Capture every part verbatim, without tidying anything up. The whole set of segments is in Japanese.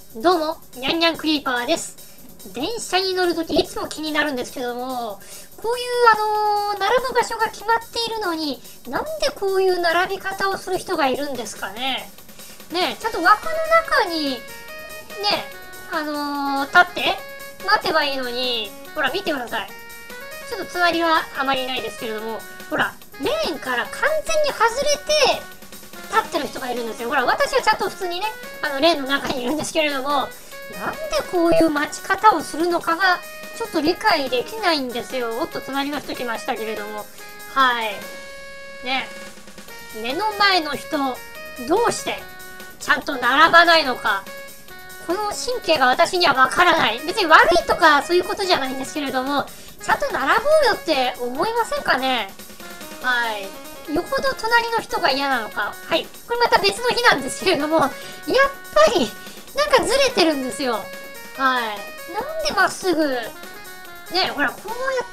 どうも、にゃんにゃんクリーパーです。電車に乗るときいつも気になるんですけども、こういうあのー、並ぶ場所が決まっているのに、なんでこういう並び方をする人がいるんですかね。ねえ、ちゃんと枠の中に、ねえ、あのー、立って待てばいいのに、ほら見てください。ちょっと隣はあまりいないですけれども、ほら、レーンから完全に外れて、立ってる人がいるんですよ。ほら、私はちゃんと普通にね、あの、レーンの中にいるんですけれども、なんでこういう待ち方をするのかが、ちょっと理解できないんですよ。おっと、隣の人来ましたけれども。はい。ね。目の前の人、どうして、ちゃんと並ばないのか。この神経が私にはわからない。別に悪いとかそういうことじゃないんですけれども、ちゃんと並ぼうよって思いませんかね。はい。よほど隣の人が嫌なのか。はい。これまた別の日なんですけれども、やっぱり、なんかずれてるんですよ。はい。なんでまっすぐ、ね、ほら、こうやって、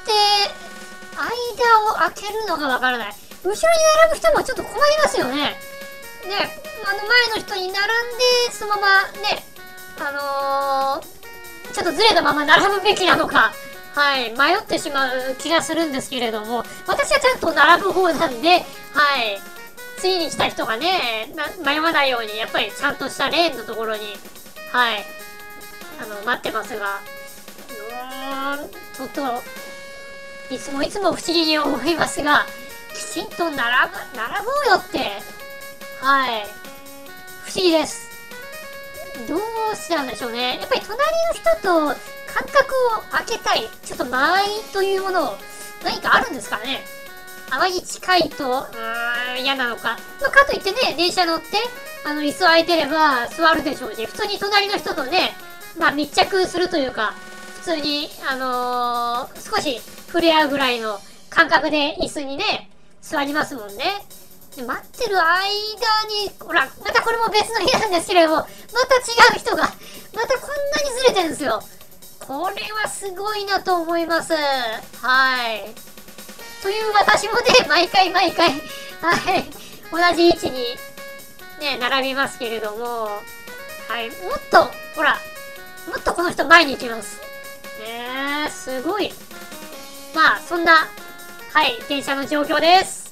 間を空けるのがわからない。後ろに並ぶ人もちょっと困りますよね。ね、あの前の人に並んで、そのまま、ね、あのー、ちょっとずれたまま並ぶべきなのか。はい、迷ってしまう気がするんですけれども、私はちゃんと並ぶ方なんで、はい、次に来た人がね、迷わないように、やっぱりちゃんとしたレーンのところに、はい、あの、待ってますが、うーん、ちょっと、いつもいつも不思議に思いますが、きちんと並ぶ、並ぼうよって、はい、不思議です。どうしてなんでしょうね。やっぱり隣の人と、間隔を空けたい、ちょっと間合いというものを何かあるんですかね。あまり近いと、うーん、嫌なのか。まあ、かといってね、電車乗って、あの、椅子空いてれば座るでしょうし、普通に隣の人とね、まあ、密着するというか、普通に、あのー、少し触れ合うぐらいの感覚で椅子にね、座りますもんね。で待ってる間に、ほら、またこれも別の日なんですけれども、また違う人が、またこんなにずれてるんですよ。これはすごいなと思います。はい。という私もね、毎回毎回、はい、同じ位置にね、並びますけれども、はい、もっと、ほら、もっとこの人前に行きます。ねえ、すごい。まあ、そんな、はい、電車の状況です。